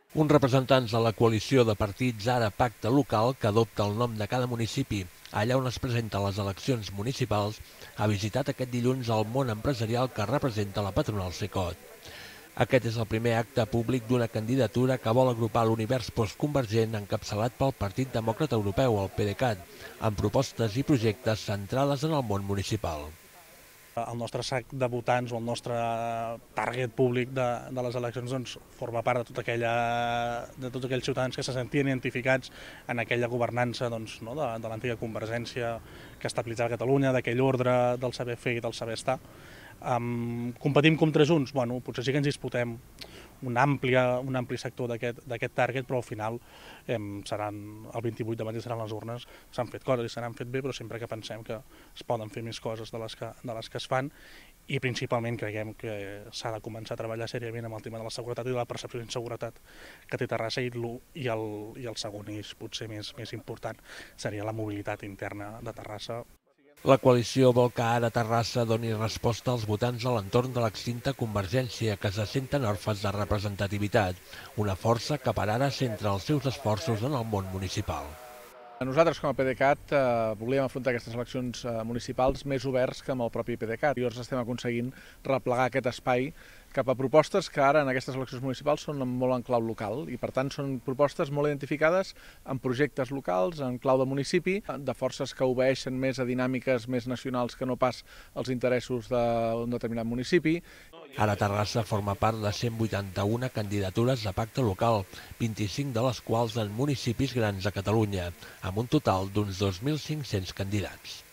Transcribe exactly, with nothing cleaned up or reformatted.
Uns representants de la coalició de partits Ara Pacte Local, que adopta el nom de cada municipi allà on es presenten les eleccions municipals, ha visitat aquest dilluns el món empresarial que representa la patronal Cecot. Aquest és el primer acte públic d'una candidatura que vol agrupar l'univers postconvergent encapçalat pel Partit Demòcrata Europeu, el PDeCAT, amb propostes i projectes centrades en el món municipal. El nostre sac de votants o el nostre target públic de, de les eleccions doncs, forma part de, tota aquella, de tots aquells ciutadans que se sentien identificats en aquella governança doncs, no, de, de l'antiga Convergència que estabilitzava Catalunya, d'aquell ordre del saber fer i del saber estar. Um, competim contra Junts? Bueno, potser sí que ens disputem un ampli, un ampli sector d'aquest target, però al final eh, seran, el vint-i-vuit de maig seran les urnes, s'han fet coses i s'han fet bé, però sempre que pensem que es poden fer més coses de les que, de les que es fan, i principalment creiem que s'ha de començar a treballar seriament amb el tema de la seguretat i de la percepció d'inseguretat que té Terrassa, i, i, el, i el segon eix potser més, més important seria la mobilitat interna de Terrassa. La coalició vol que ara Terrassa doni resposta als votants a l'entorn de l'extinta Convergència, que se senten orfes de representativitat, una força que per ara centra els seus esforços en el món municipal. Nosaltres, com a PDeCAT, eh, volíem afrontar aquestes eleccions eh, municipals més oberts que amb el propi PDeCAT. I llavors estem aconseguint replegar aquest espai cap a propostes que ara en aquestes eleccions municipals són molt en clau local i per tant són propostes molt identificades en projectes locals, en clau de municipi, de forces que obeeixen més a dinàmiques més nacionals que no pas als interessos d'un determinat municipi. Ara Terrassa forma part de cent vuitanta-una candidatures de pacte local, vint-i-cinc de les quals en municipis grans a Catalunya, amb un total d'uns dos mil cinc-cents candidats.